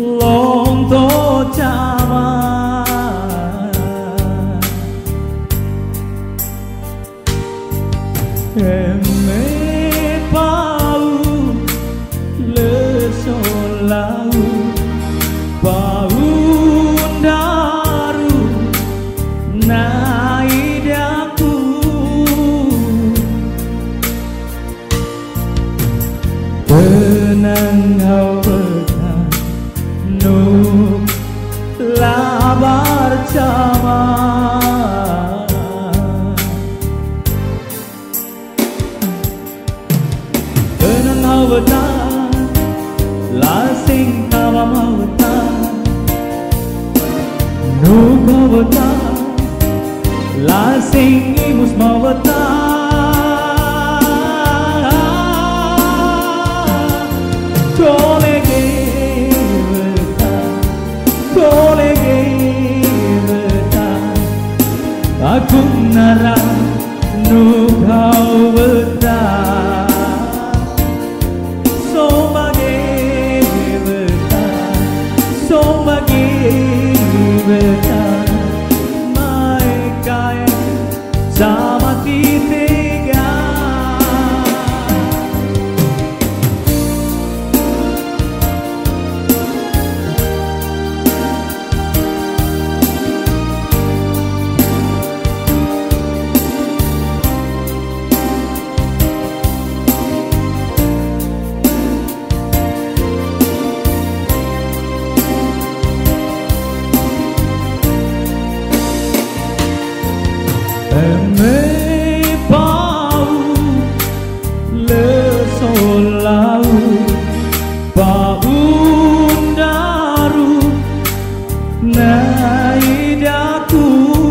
lonto chama eme pau le solau pau daru naidaku tenang kau labar cama tenang awata lasing tawa mawata nuk awata lasing imus mawata aku narang nu kau betah so bagi betah mai kai sama tiga eme pau le solau pau daru naidaku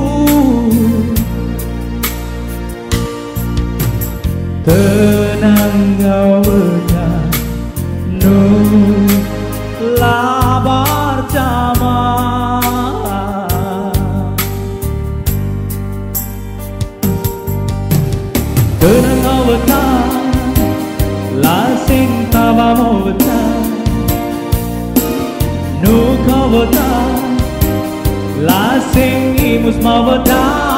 tenang awata nu labar cama tenang awata lasing tawa mawata nuk awata lasing imus mawata